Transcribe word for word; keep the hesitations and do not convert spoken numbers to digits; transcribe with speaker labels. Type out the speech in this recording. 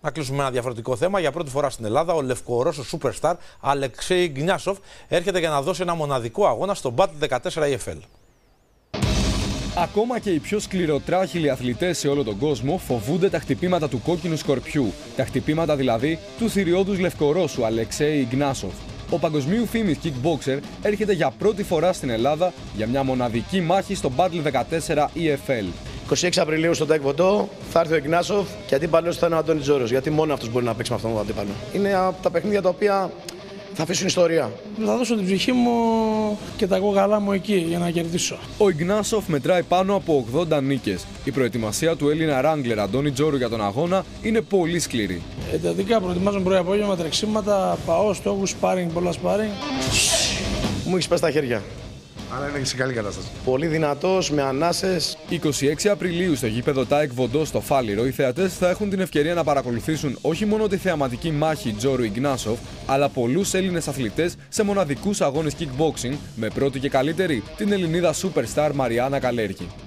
Speaker 1: Να κλείσουμε ένα διαφορετικό θέμα. Για πρώτη φορά στην Ελλάδα, ο Λευκορώσος Superstar Αλεξέι Γκνιάσοφ έρχεται για να δώσει ένα μοναδικό αγώνα στο Battle δεκατέσσερα ι εφ ελ.
Speaker 2: Ακόμα και οι πιο σκληροτράχυλοι αθλητές σε όλο τον κόσμο φοβούνται τα χτυπήματα του κόκκινου σκορπιού. Τα χτυπήματα δηλαδή του θηριώδους Λευκορώσου Αλεξέι Γκνιάσοφ. Ο παγκοσμίου φήμης kickboxer έρχεται για πρώτη φορά στην Ελλάδα για μια μοναδική μάχη στο Battle δεκατέσσερα ι εφ ελ.
Speaker 3: είκοσι έξι Απριλίου στον Taekwondo θα έρθει ο Γκνιάσοφ και αντίπαλος θα είναι ο Αντώνης Τζόρος. Γιατί μόνο αυτός μπορεί να παίξει με αυτόν τον αντίπαλο. Είναι από τα παιχνίδια τα οποία θα αφήσουν ιστορία.
Speaker 4: Θα δώσω την ψυχή μου και τα κόκαλά μου εκεί για να κερδίσω.
Speaker 2: Ο Γκνιάσοφ μετράει πάνω από ογδόντα νίκες. Η προετοιμασία του Έλληνα Ράγκλερ Αντώνη Τζόρου για τον αγώνα είναι πολύ σκληρή.
Speaker 4: Εντατικά προετοιμάζομαι πρωί απόγευμα τρεξίματα, πάω στόχους, σπάρινγκ, πολλά σπάρινγκ.
Speaker 3: Μου έχει πέσει τα χέρια.
Speaker 5: Αλλά είναι σε καλή κατάσταση.
Speaker 3: Πολύ δυνατός, με ανάσες.
Speaker 2: είκοσι έξι Απριλίου στο γήπεδο Taekwondo στο Φάληρο, οι θεατές θα έχουν την ευκαιρία να παρακολουθήσουν όχι μόνο τη θεαματική μάχη Τζόρου Γκνιάσοφ, αλλά πολλούς Έλληνες αθλητές σε μοναδικούς αγώνες kickboxing, με πρώτη και καλύτερη την Ελληνίδα Superstar Μαριάννα Καλέργη.